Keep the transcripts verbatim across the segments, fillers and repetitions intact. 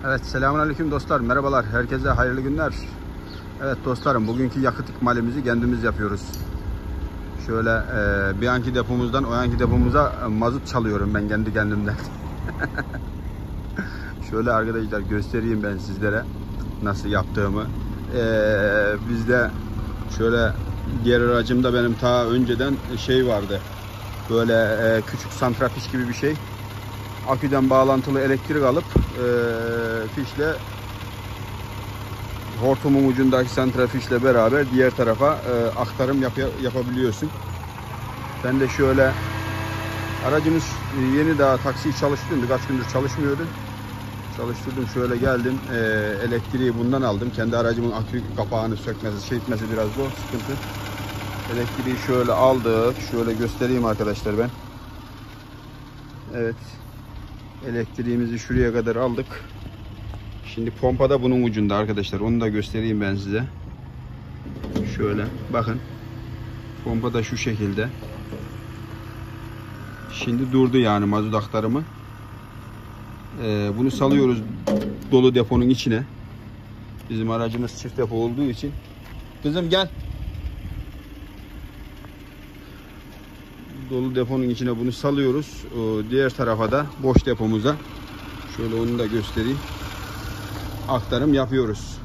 Evet, selamünaleyküm dostlar, merhabalar, herkese hayırlı günler. Evet dostlarım, bugünkü yakıt ikmalimizi kendimiz yapıyoruz. Şöyle e, bir anki depomuzdan o anki depomuza mazot çalıyorum ben kendi kendimden. Şöyle arkadaşlar göstereyim ben sizlere nasıl yaptığımı. E, bizde şöyle diğer aracımda benim ta önceden şey vardı. Böyle e, küçük santrafiş gibi bir şey. Aküden bağlantılı elektrik alıp e, fişle, hortumun ucundaki santrafişle beraber diğer tarafa e, aktarım yap yapabiliyorsun. Ben de şöyle aracımız yeni daha taksiyi çalıştırdım, birkaç gündür çalışmıyordu. Çalıştırdım, şöyle geldim, e, elektriği bundan aldım. Kendi aracımın akü kapağını sökmesi, şey etmesi biraz zor, sıkıntı. Elektriği şöyle aldık, şöyle göstereyim arkadaşlar ben. Evet. Elektriğimizi şuraya kadar aldık. Şimdi pompa da bunun ucunda arkadaşlar. Onu da göstereyim ben size. Şöyle bakın. Pompa da şu şekilde. Şimdi durdu yani mazot aktarımı. Ee, bunu salıyoruz dolu deponun içine. Bizim aracımız çift depo olduğu için. Kızım gel. Dolu deponun içine bunu salıyoruz. O diğer tarafa da boş depomuza. Şöyle onu da göstereyim. Aktarım yapıyoruz.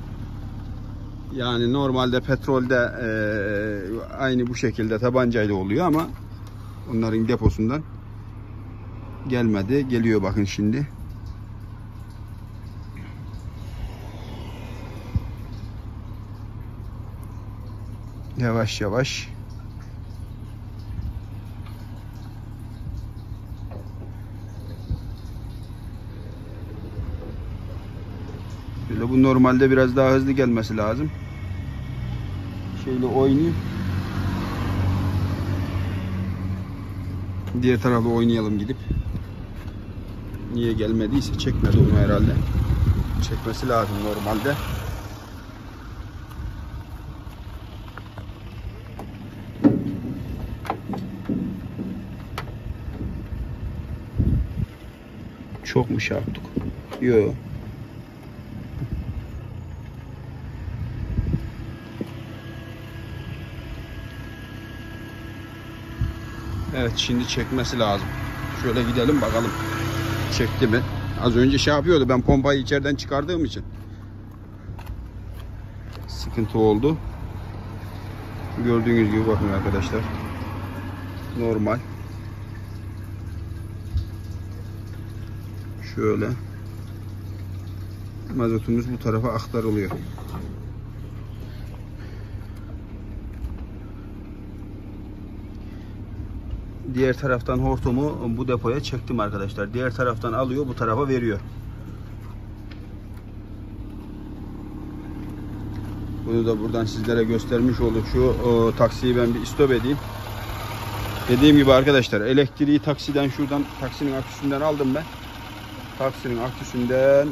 Yani normalde petrolde e, aynı bu şekilde tabancayla oluyor ama onların deposundan gelmedi. Geliyor bakın şimdi. Yavaş yavaş. Böyle bu normalde biraz daha hızlı gelmesi lazım. Şöyle oynayayım. Diğer tarafta oynayalım gidip. Niye gelmediyse çekmedi onu herhalde. Çekmesi lazım normalde. Çok mu şey yaptık? Yok. Evet, şimdi çekmesi lazım. Şöyle gidelim bakalım. Çekti mi? Az önce şey yapıyordu. Ben pompayı içeriden çıkardığım için sıkıntı oldu. Gördüğünüz gibi bakın arkadaşlar. Normal. Şöyle. Mazotumuz bu tarafa aktarılıyor. Diğer taraftan hortumu bu depoya çektim arkadaşlar. Diğer taraftan alıyor, bu tarafa veriyor. Bunu da buradan sizlere göstermiş olduk. Şu o, taksiyi ben bir stop edeyim. Dediğim gibi arkadaşlar, elektriği taksiden şuradan, taksinin aküsünden aldım ben. Taksinin aküsünden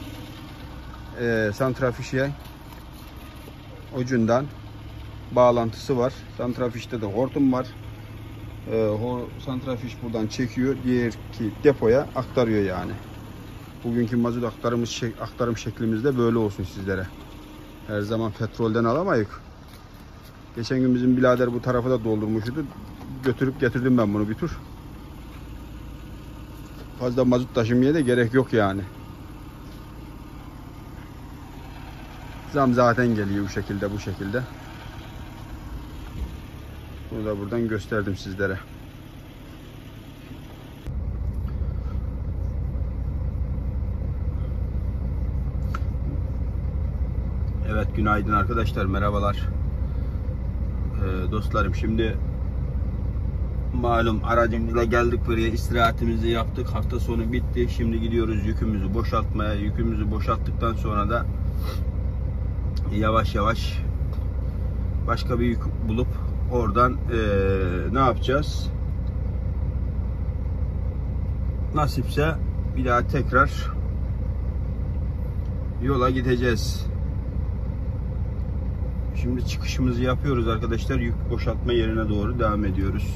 e, santrafişe ucundan bağlantısı var. Santrafişte de hortum var. E, santrafiş buradan çekiyor, diğer ki depoya aktarıyor yani. Bugünkü mazot aktarımız şek aktarım şeklimizde böyle olsun sizlere. Her zaman petrolden alamayız. Geçen gün bizim birader bu tarafa da doldurmuştu. Götürüp getirdim ben bunu bir tur. Fazla mazot taşımaya da gerek yok yani. Zam zaten geliyor bu şekilde, bu şekilde. Bunu da buradan gösterdim sizlere. Evet, günaydın arkadaşlar, merhabalar. Ee, dostlarım, şimdi malum aracımızla geldik buraya, istirahatimizi yaptık. Hafta sonu bitti. Şimdi gidiyoruz yükümüzü boşaltmaya. Yükümüzü boşalttıktan sonra da yavaş yavaş başka bir yük bulup oradan ee, ne yapacağız? Nasipse bir daha tekrar yola gideceğiz. Şimdi çıkışımızı yapıyoruz arkadaşlar. Yük boşaltma yerine doğru devam ediyoruz.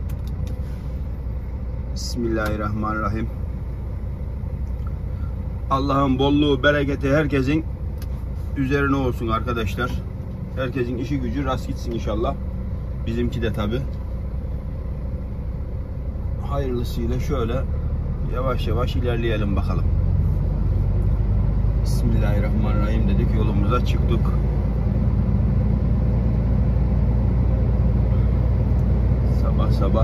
Bismillahirrahmanirrahim. Allah'ın bolluğu, bereketi herkesin üzerine olsun arkadaşlar. Herkesin işi gücü rast gitsin inşallah. Bizimki de tabi. Hayırlısıyla şöyle yavaş yavaş ilerleyelim bakalım. Bismillahirrahmanirrahim dedik, yolumuza çıktık. Sabah sabah.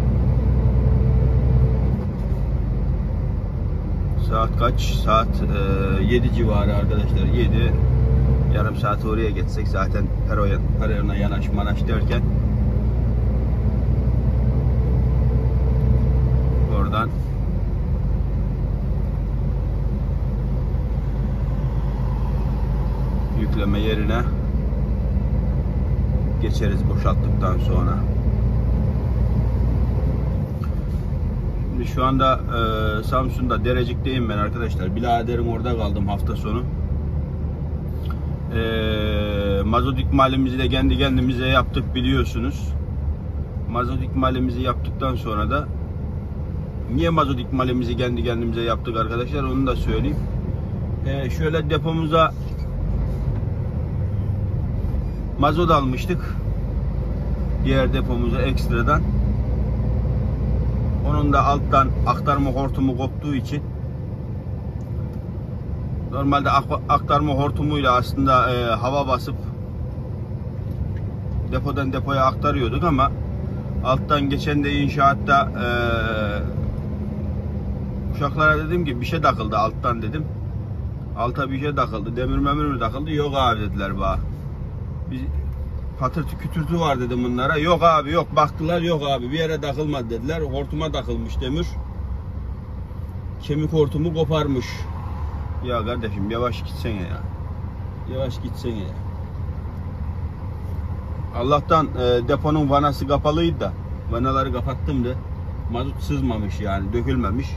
Saat kaç? Saat e, yedi civarı arkadaşlar. yedi. Yarım saat oraya geçsek zaten Peron'a yanaş manaş derken oradan yükleme yerine geçeriz boşalttıktan sonra. Şimdi şu anda e, Samsun'da Derecik'teyim ben arkadaşlar. Biraderim orada kaldım hafta sonu. E, mazot ikmalimizi de kendi kendimize yaptık biliyorsunuz. Mazot ikmalimizi yaptıktan sonra da niye mazot ikmalimizi kendi kendimize yaptık arkadaşlar onu da söyleyeyim. E, şöyle depomuza mazot almıştık. Diğer depomuza ekstradan. Onun da alttan aktarma hortumu koptuğu için normalde aktarma hortumuyla aslında e, hava basıp depodan depoya aktarıyorduk ama alttan geçen de inşaatta e, uşaklara dedim ki bir şey takıldı alttan dedim. Alta bir şey takıldı. Demir memir mi takıldı? Yok abi dediler bana. Bir patırtı kütürtü var dedim bunlara. Yok abi yok. Baktılar yok abi. Bir yere takılmadı dediler. Hortuma takılmış demir. Kemik hortumu koparmış. Ya kardeşim yavaş gitsene ya. Yavaş gitsene ya. Allah'tan e, deponun vanası kapalıydı da. Vanaları kapattım da. Mazot sızmamış yani. Dökülmemiş.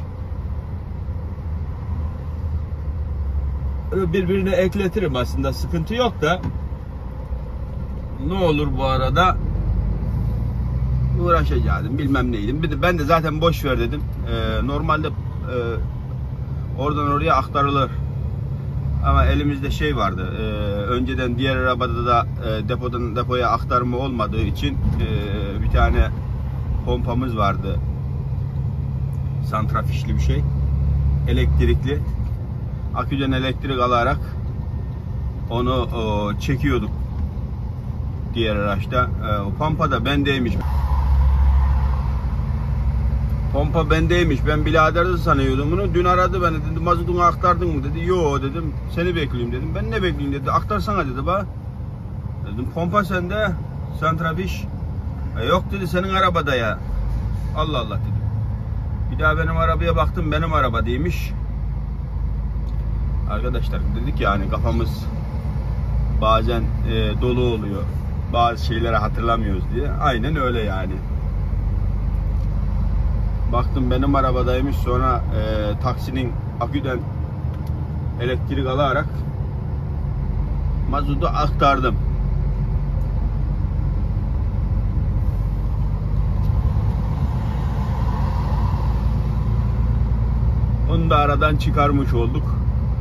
Birbirine ekletirim aslında. Sıkıntı yok da. Ne olur bu arada uğraşacaktım bilmem neydim. Bir de ben de zaten boş ver dedim. Ee, normalde e, oradan oraya aktarılır. Ama elimizde şey vardı. E, önceden diğer arabada da e, depodan depoya aktarma olmadığı için e, bir tane pompamız vardı. Santrafişli bir şey. Elektrikli. Aküden elektrik alarak onu o, çekiyorduk. Diğer araçta. E, o pompa da bendeymiş. Pompa bendeymiş. Ben biraderdi sanıyordum bunu. Dün aradı beni. Dedi mazotunu aktardın mı dedi. Yo dedim. Seni bekleyeyim dedim. Ben ne bekleyeyim dedi. Aktarsana dedi bana. Dedim pompa sende. Santrafiş. E, yok dedi senin arabada ya. Allah Allah dedim. Bir daha benim arabaya baktım. Benim araba değilmiş. Arkadaşlar dedik yani kafamız bazen e, dolu oluyor. Bazı şeyleri hatırlamıyoruz diye. Aynen öyle yani. Baktım benim arabadaymış. Sonra e, taksinin aküden elektrik alarak mazotu aktardım. Onu da aradan çıkarmış olduk.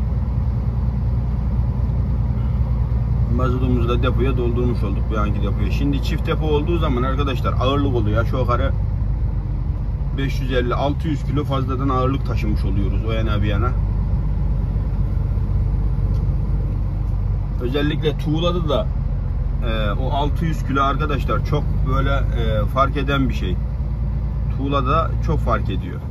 Mazotumuzu da depoya doldurmuş olduk bir anki depoya. Şimdi çift depo olduğu zaman arkadaşlar ağırlık oluyor. Şu yukarı beş yüz elli altı yüz kilo fazladan ağırlık taşımış oluyoruz o yana bir yana. Özellikle tuğladı da e, o altı yüz kilo arkadaşlar çok böyle e, fark eden bir şey. Tuğlada çok fark ediyor.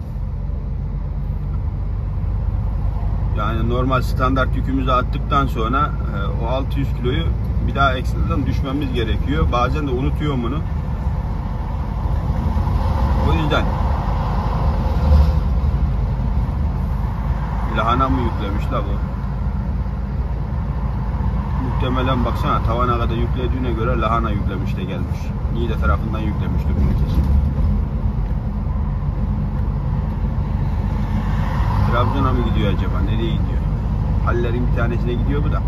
Yani normal standart yükümüzü attıktan sonra e, o altı yüz kiloyu bir daha ekstradan düşmemiz gerekiyor. Bazen de unutuyorum bunu. O yüzden lahana mı yüklemiş la bu? Muhtemelen baksana tavana kadar yüklediğine göre lahana yüklemiş de gelmiş. Niğde tarafından yüklemiştir bunu kesin. Trabzon'a mı gidiyor acaba? Nereye gidiyor? Hallerin bir tanesine gidiyor bu da.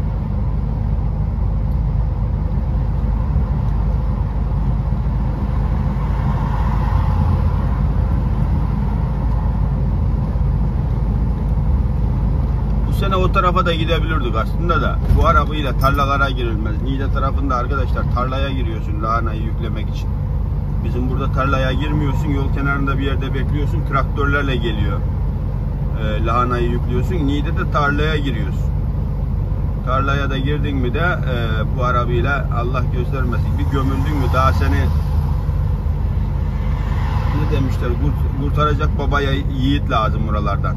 sene o tarafa da gidebilirdik aslında da. Bu arabayla tarlalara girilmez. Niğde tarafında arkadaşlar tarlaya giriyorsun lahanayı yüklemek için. Bizim burada tarlaya girmiyorsun. Yol kenarında bir yerde bekliyorsun. Traktörlerle geliyor. E, lahanayı yüklüyorsun. Niğde'de tarlaya giriyorsun. Tarlaya da girdin mi de e, bu arabayla Allah göstermesin bir gömüldün mü daha seni ne demişler kurt, kurtaracak babaya yiğit lazım buralardan.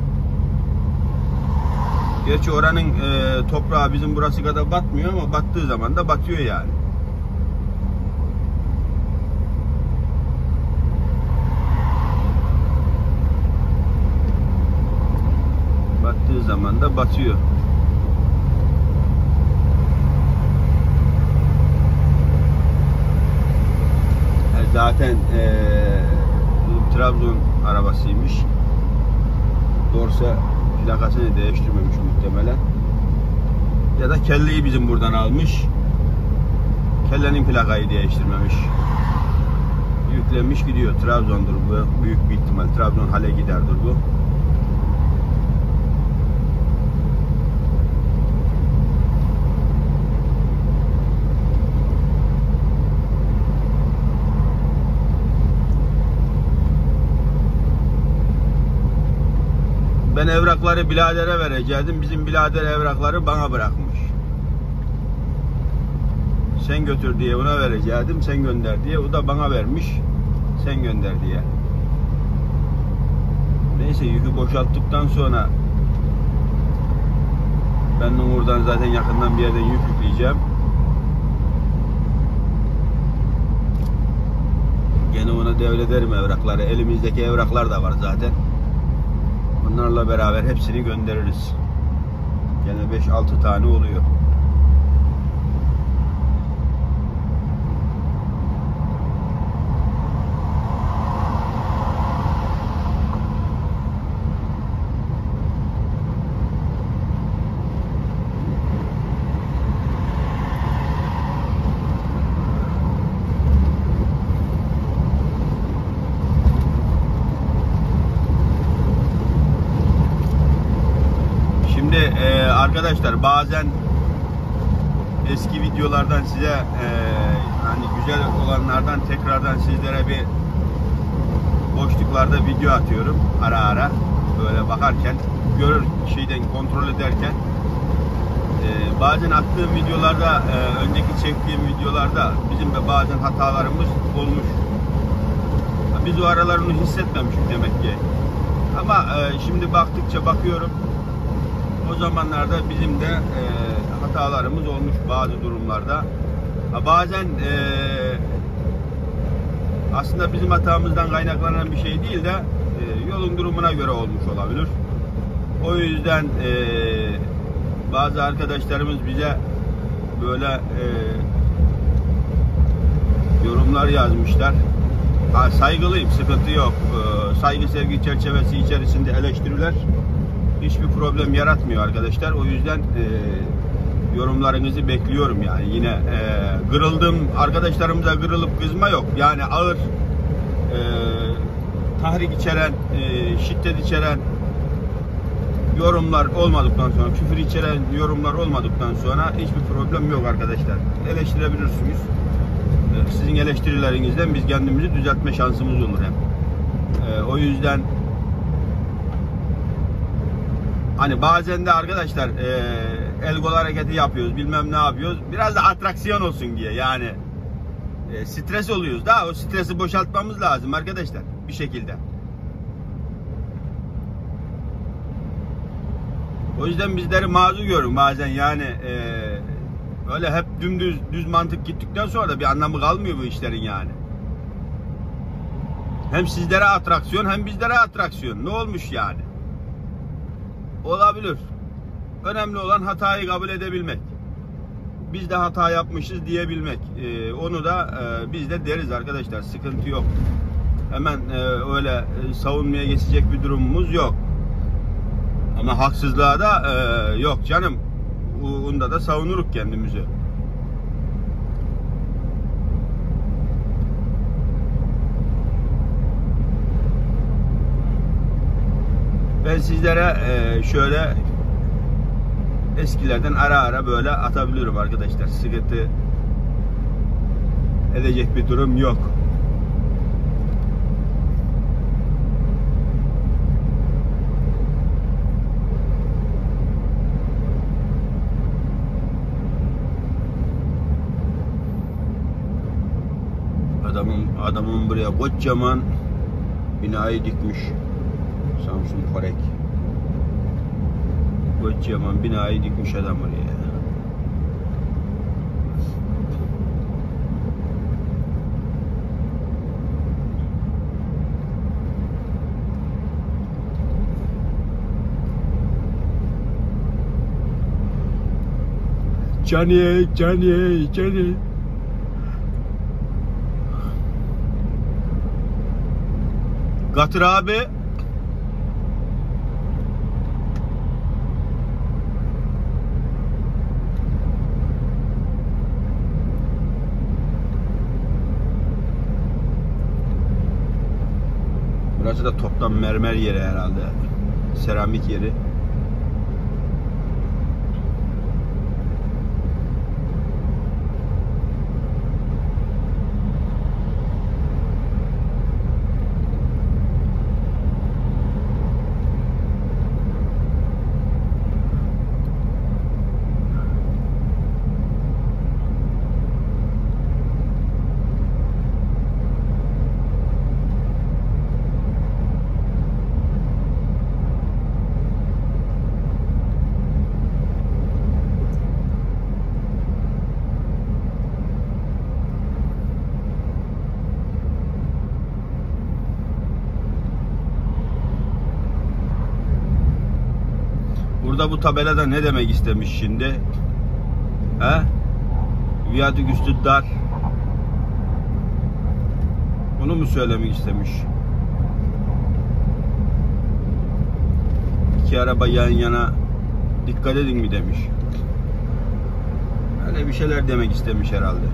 Gerçi oranın e, toprağı bizim burası kadar batmıyor ama battığı zaman da batıyor yani. Battığı zaman da batıyor. Zaten e, Trabzon arabasıymış. Dorsa plakasını değiştirmemiş muhtemelen. Ya da kelleyi bizim buradan almış. Kellenin plakayı değiştirmemiş. Yüklenmiş gidiyor. Trabzon'dur bu. Büyük bir ihtimal. Trabzon hale giderdir bu. Ben evrakları biradere verecektim. Bizim birader evrakları bana bırakmış. Sen götür diye ona verecektim. Sen gönder diye. O da bana vermiş. Sen gönder diye. Neyse yükü boşalttıktan sonra ben de oradan zaten yakından bir yerden yük yükleyeceğim. Gene ona devrederim evrakları. Elimizdeki evraklar da var zaten. Bunlarla beraber hepsini göndeririz. Gene beş altı tane oluyor. Ee, arkadaşlar bazen eski videolardan size e, hani güzel olanlardan tekrardan sizlere bir boşluklarda video atıyorum ara ara böyle bakarken görür şeyden kontrol ederken e, bazen attığım videolarda e, önceki çektiğim videolarda bizim de bazen hatalarımız olmuş. Biz o aralarını hissetmemişiz demek ki ama e, şimdi baktıkça bakıyorum. O zamanlarda bizim de e, hatalarımız olmuş bazı durumlarda. Ha, bazen e, aslında bizim hatamızdan kaynaklanan bir şey değil de e, yolun durumuna göre olmuş olabilir. O yüzden e, bazı arkadaşlarımız bize böyle e, yorumlar yazmışlar. Ha, saygılıyım, sıkıntı yok. E, saygı sevgi çerçevesi içerisinde eleştiriler hiçbir problem yaratmıyor arkadaşlar. O yüzden e, yorumlarınızı bekliyorum yani. Yine e, kırıldım arkadaşlarımıza kırılıp kızma yok. Yani ağır e, tahrik içeren, e, şiddet içeren yorumlar olmadıktan sonra, küfür içeren yorumlar olmadıktan sonra hiçbir problem yok arkadaşlar. Eleştirebilirsiniz. E, sizin eleştirilerinizden biz kendimizi düzeltme şansımız olur hem. E, o yüzden hani bazen de arkadaşlar e, el kol hareketi yapıyoruz, bilmem ne yapıyoruz. Biraz da atraksiyon olsun diye yani e, stres oluyoruz. Daha o stresi boşaltmamız lazım arkadaşlar bir şekilde. O yüzden bizleri mazur görün bazen yani e, öyle hep dümdüz düz mantık gittikten sonra da bir anlamı kalmıyor bu işlerin yani. Hem sizlere atraksiyon hem bizlere atraksiyon. Ne olmuş yani? Olabilir. Önemli olan hatayı kabul edebilmek. Biz de hata yapmışız diyebilmek. Ee, onu da e, biz de deriz arkadaşlar. Sıkıntı yok. Hemen e, öyle e, savunmaya geçecek bir durumumuz yok. Ama haksızlığa da e, yok canım. Onda da savunuruk kendimizi. Ben sizlere e, şöyle eskilerden ara ara böyle atabiliyorum arkadaşlar. Sıkıntı edecek bir durum yok. Adamın adamın buraya kocaman binayı dikmiş. Samsun Korek. Kocaman binayı dikmiş adam oraya. Cani, cani, cani. Gatır abi. Burası da toptan mermer yeri herhalde. Seramik yeri. Burada bu tabelada ne demek istemiş şimdi? He? Viyadük üstü dar. Bunu mu söylemek istemiş? İki araba yan yana dikkat edin mi demiş. Öyle bir şeyler demek istemiş herhalde.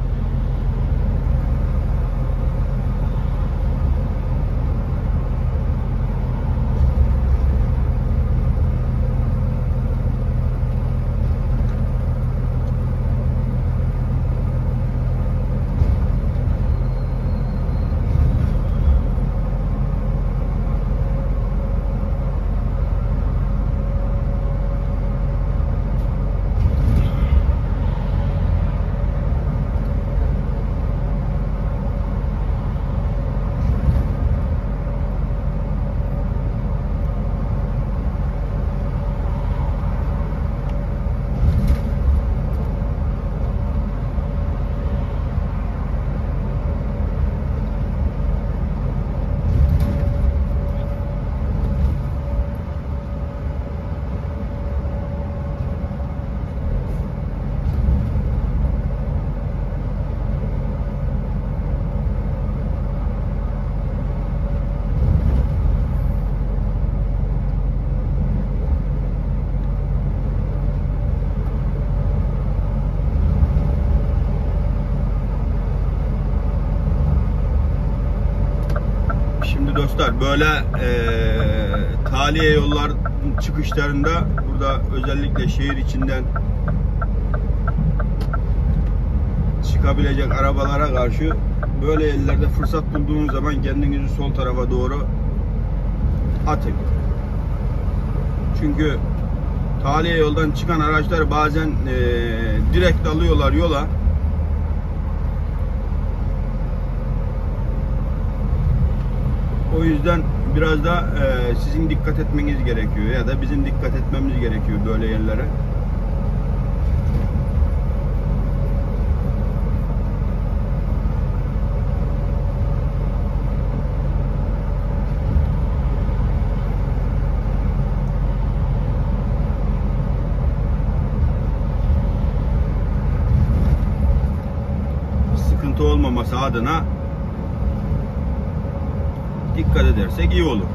Dostlar böyle e, taliye yollar çıkışlarında burada özellikle şehir içinden çıkabilecek arabalara karşı böyle yerlerde fırsat bulduğunuz zaman kendinizi sol tarafa doğru atın. Çünkü taliye yoldan çıkan araçlar bazen e, direkt alıyorlar yola. O yüzden biraz da e, sizin dikkat etmeniz gerekiyor ya da bizim dikkat etmemiz gerekiyor böyle yerlere. Sıkıntı olmaması adına dikkat edersek iyi olur.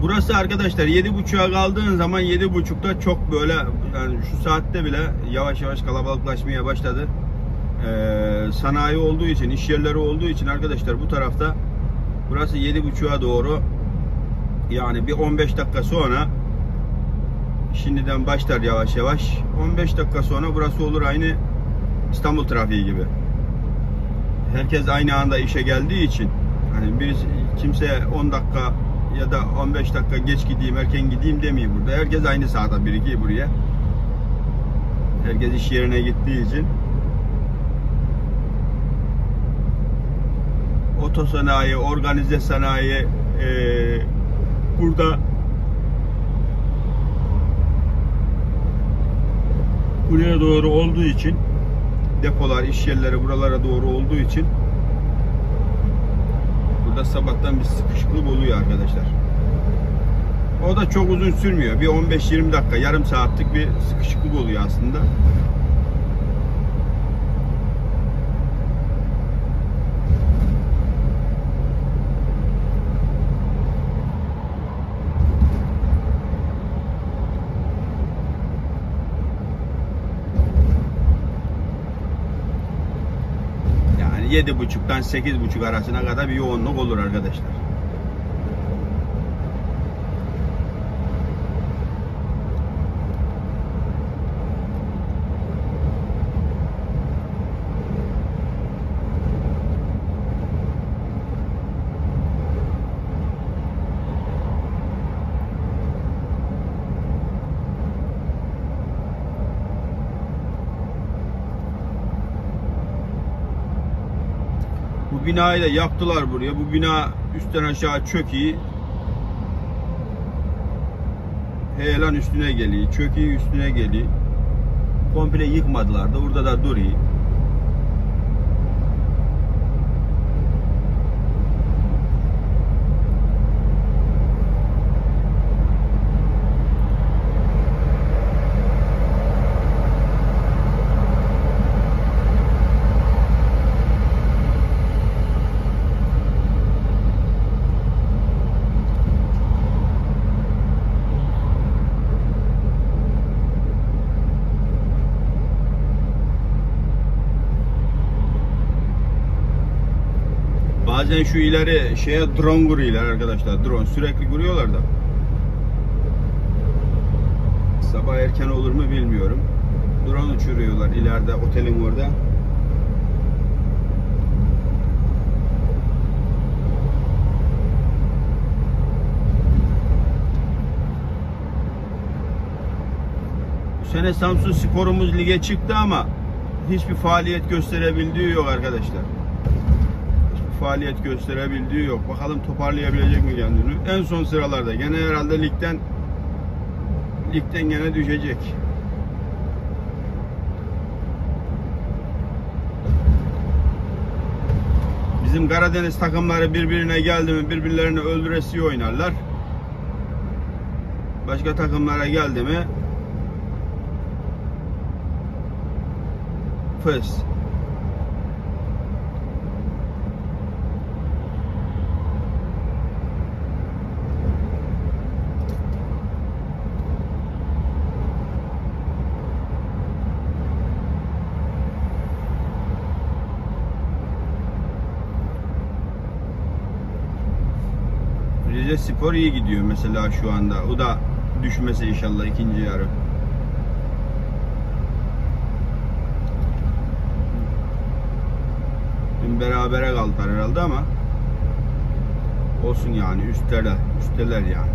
Burası arkadaşlar yedi buçuğa kaldığın zaman yedi buçukta çok böyle yani şu saatte bile yavaş yavaş kalabalıklaşmaya başladı. Ee, sanayi olduğu için, iş yerleri olduğu için arkadaşlar bu tarafta burası yedi buçuğa doğru yani bir on beş dakika sonra şimdiden başlar yavaş yavaş. on beş dakika sonra burası olur aynı İstanbul trafiği gibi. Herkes aynı anda işe geldiği için hani bir kimse on dakika ya da on beş dakika geç gideyim, erken gideyim demiyor burada. Herkes aynı saate birikiyor buraya. Herkes iş yerine gittiği için. Otosanayi, organize sanayi e, burada buraya doğru olduğu için, depolar, iş yerleri buralara doğru olduğu için burada sabahtan bir sıkışıklık oluyor arkadaşlar. O da çok uzun sürmüyor. Bir on beş yirmi dakika, yarım saatlik bir sıkışıklık oluyor aslında. yedi buçuktan sekiz buçuk arasına kadar bir yoğunluk olur arkadaşlar. Bu binayı da yaptılar buraya. Bu bina üstten aşağı çöküyor. Heyelan üstüne geliyor. Çöküyor üstüne geliyor. Komple yıkmadılar da orada da duruyor. Bazen şu ileri şeye drone kuruyorlar arkadaşlar. Drone sürekli kuruyorlar da. Sabah erken olur mu bilmiyorum. Drone uçuruyorlar ileride otelin orada. Bu sene Samsun Spor'umuz lige çıktı ama hiçbir faaliyet gösterebildiği yok arkadaşlar. Faaliyet gösterebildiği yok. Bakalım toparlayabilecek mi kendini? En son sıralarda. Gene herhalde ligden ligden gene düşecek. Bizim Karadeniz takımları birbirine geldi mi birbirlerini öldüresiye oynarlar. Başka takımlara geldi mi fıs. Rize Spor iyi gidiyor mesela şu anda. O da düşmese inşallah ikinci yarı. Dün berabere kaldılar herhalde ama olsun yani üstteler, üstteler yani.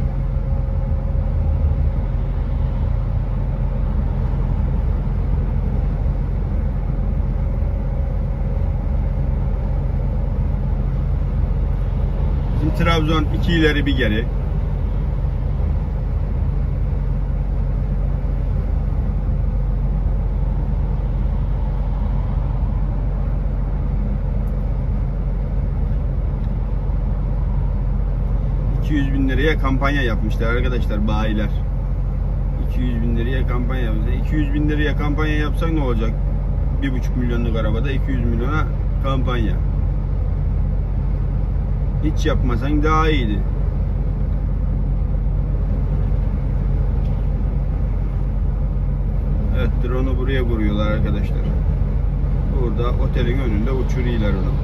Trabzon iki ileri bir geri. iki yüz bin liraya kampanya yapmışlar arkadaşlar bayiler. iki yüz bin liraya kampanya yapmışlar. iki yüz bin liraya kampanya yapsak ne olacak? bir buçuk milyonluk arabada iki yüz milyona kampanya. Hiç yapmasan daha iyiydi. oraya kuruyorlar arkadaşlar. Burada otelin önünde uçuruyorlar onu.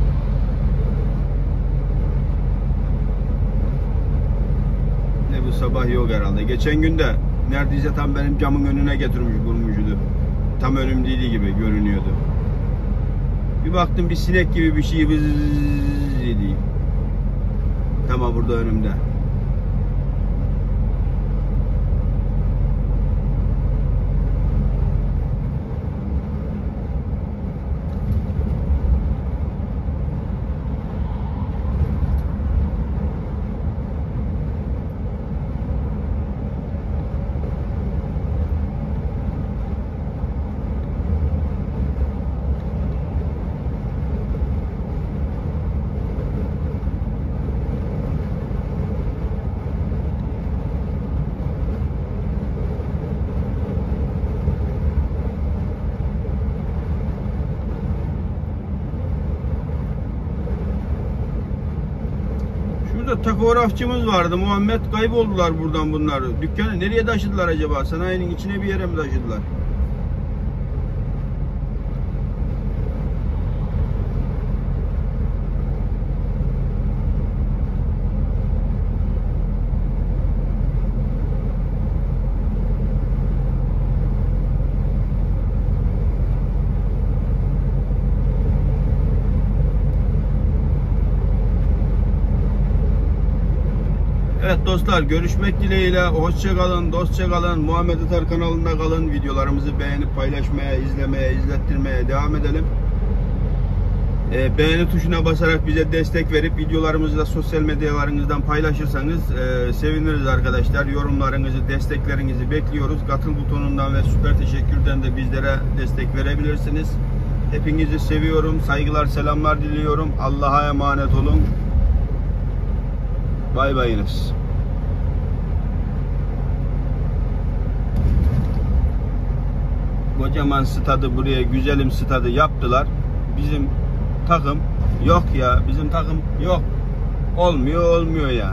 Ne bu sabah yok herhalde. Geçen gün de neredeyse tam benim camın önüne getirmiş bulmuştu. Tam önümdeydi gibi görünüyordu. Bir baktım bir sinek gibi bir şey vız dedi. Tam burada önümde. Şurada takografçımız vardı Muhammed, kayboldular buradan bunlar. Dükkanı nereye taşıdılar acaba? Sanayinin içine bir yere mi taşıdılar? Evet dostlar, görüşmek dileğiyle. Hoşça kalın, dostça kalın. Muhammed Atar kanalında kalın. Videolarımızı beğenip paylaşmaya, izlemeye, izlettirmeye devam edelim. E, beğeni tuşuna basarak bize destek verip videolarımızı da sosyal medyalarınızdan paylaşırsanız e, seviniriz arkadaşlar. Yorumlarınızı, desteklerinizi bekliyoruz. Katıl butonundan ve süper teşekkürden de bizlere destek verebilirsiniz. Hepinizi seviyorum. Saygılar, selamlar diliyorum. Allah'a emanet olun. Bay bayınız. Kocaman stadı buraya, güzelim stadı yaptılar. Bizim takım yok ya. Bizim takım yok. Olmuyor olmuyor ya.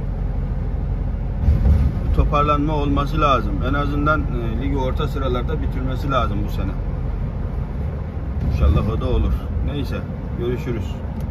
Toparlanma olması lazım. En azından e, ligi orta sıralarda bitirmesi lazım bu sene. İnşallah o da olur. Neyse, görüşürüz.